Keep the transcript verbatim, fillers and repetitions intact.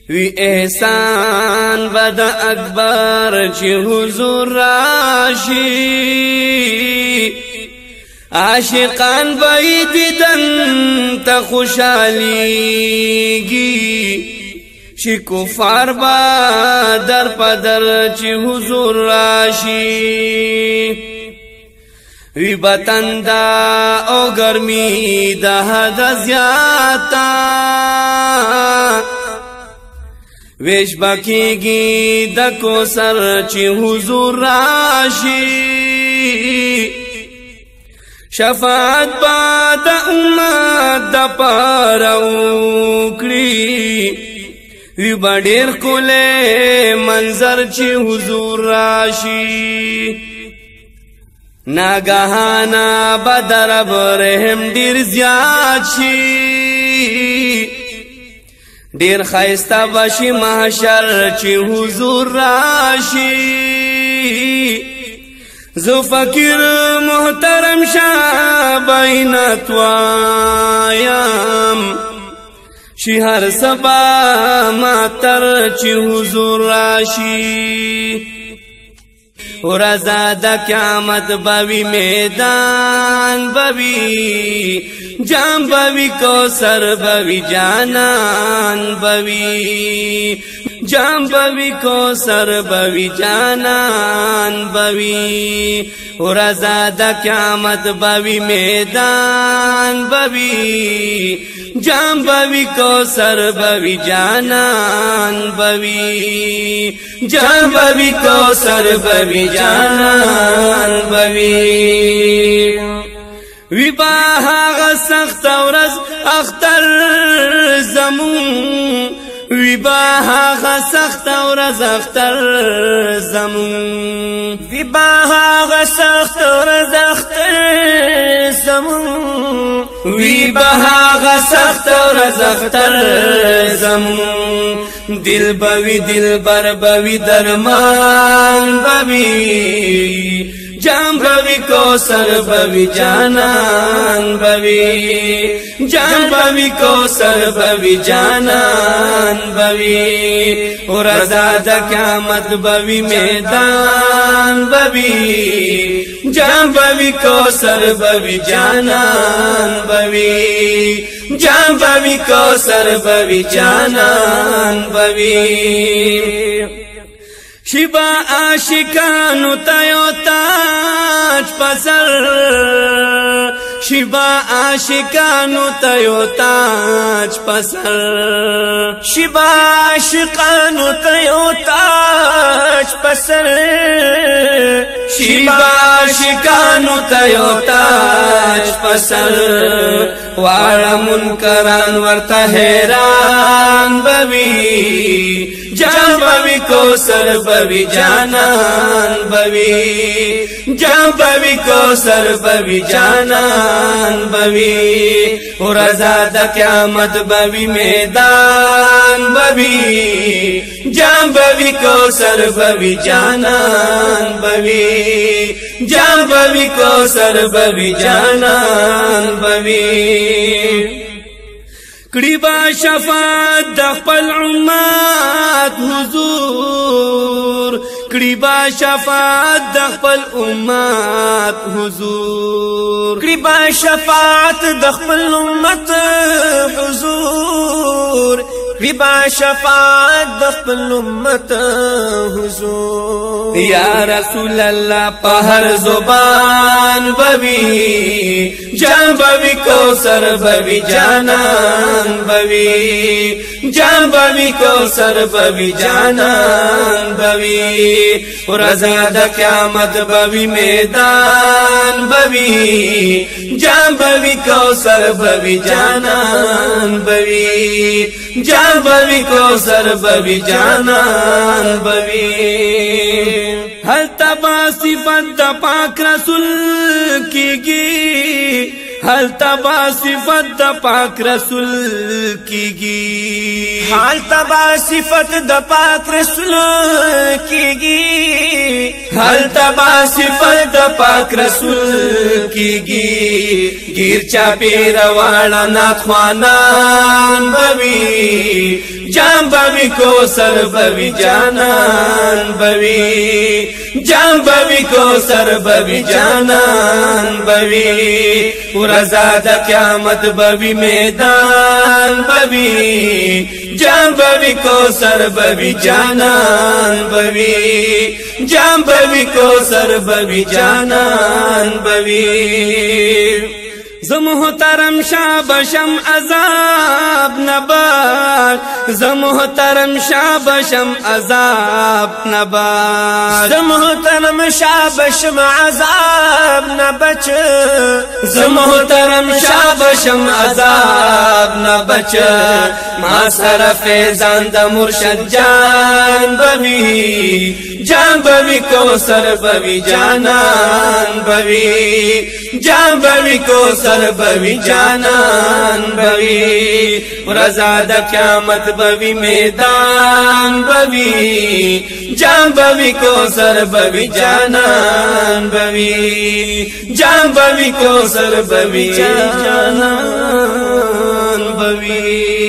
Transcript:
وی احسان بد اکبر چی حضور راشی عاشقان بای دیدن تا خوشحالیگی چی کفار با در پدر چی حضور راشی وی بتندا او گرمی دا حد زیاتا ویش بکیگی دا کوثر چی حضور راشی شفاعت با دا امت دا پارا اکڑی وی بڑیر کلے منظر چی حضور راشی ناگہانا بدرب رحم دیر زیاد شی دیر خیستا بشی محشر چی حضور راشی زو فقیر محترم شاہ بینت وایم شی ہر سبا ماتر چی حضور راشی ورزا دا قیامت بوی میدان بوی جام بوی کوثر بوی جانان بوی جام بوی کوثر بوی جانان بوی ورزا دا قیامت بوی میدان بوی جام بوی کوثر بوی جانان بوی جام بوی کوثر بوی جانان بوی وی باها غسخت ورز اختر زمون وی باها غسخت ورز اختر زمون وی باها غسخت ورز اختر زمون وی باها غسخت ورز اختر زمون دل بوی دل بر بوی درمان بوی جام بوی کوثر بوی جانان بوی جام بوی کوثر بوی جانان بوی ورزا دا قیامت بوی میدان بوی جام بوی کوثر بوی جانان بوی جام بوی کوثر بوی جانان بوی شبا عاشقانو تایو تاج پسر شبا عاشقانو تایو تاج پسر شبا عاشقانو تایو تاج پسر شبا عاشقانو تایو تاج پسر وارا منکران ورتا حیران بوی جام بوی کوثر بوی جانان بوی جام بوی کوثر بوی جانان بوی ورزا دا قیامت بوی میدان بوی جام بوی کوثر بوی جانان بوی جام بوی کوثر بوی جانان بوی کڑی با شفاعت د خپل امت حضور کڑی با شفاعت د خپل امت حضور کڑی با شفاعت د خپل امت حضور کڑی با شفاعت د خپل امت حضور یا رسول اللہ پہر زبان بوی جام بوی کوثر بوی جانان بوی جام بوی کوثر بوی جانان بوی ورزا دا قیامت بوی میدان بوی جام بوی کوثر بوی جانان بوی جام بوی کوثر بوی جانان بوی ہل تبا صفت دا پاک رسول کیگی حال تبا صفت دا پاک رسول کیگی حال تبا صفت دا پاک رسول کیگی حال تبا صفت دا پاک رسول کیگی گیر چاپی روانا نات خوانان بوی جام بوی کو سر بوی جانان بوی جام بوی کو سر بوی جانان بوی ورزا د قیامت بوی میدان بوی جام بوی کو سر بوی جانان بوی جام بوی کو سر بوی جانان بوی زمحترم شاہ بشم عذاب نبار زمحترم شاہ بشم عذاب نبار زمحترم شاہ بشم عذاب نبچ زمحترم شاہ بشم عذاب نبچ ما سر فیضان دا مرشد جان بوی جان بوی کو سر بوی جانان بوی جان بوی کو سر بوی جانان بوی رضا د قیامت بوی میدان بوی جان بوی کو سر بوی جانان بوی جان بوی کو سر بوی جانان بوی